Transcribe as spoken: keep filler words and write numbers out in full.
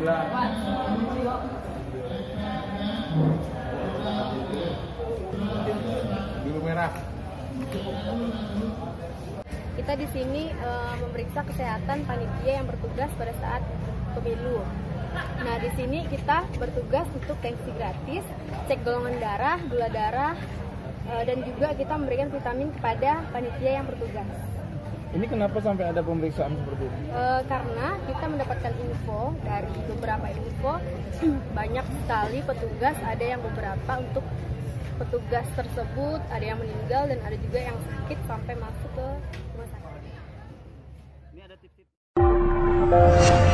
Sembilan. Biru merah. Kita di sini uh, memeriksa kesehatan panitia yang bertugas pada saat pemilu. Nah, di sini kita bertugas untuk tensi gratis, cek golongan darah, gula darah, uh, dan juga kita memberikan vitamin kepada panitia yang bertugas. Ini kenapa sampai ada pemeriksaan seperti ini? Uh, karena kita mendapatkan info dari beberapa info, banyak sekali petugas, ada yang beberapa untuk petugas tersebut, ada yang meninggal dan ada juga yang sakit sampai masuk ke rumah sakit. Ini ada tips-tips.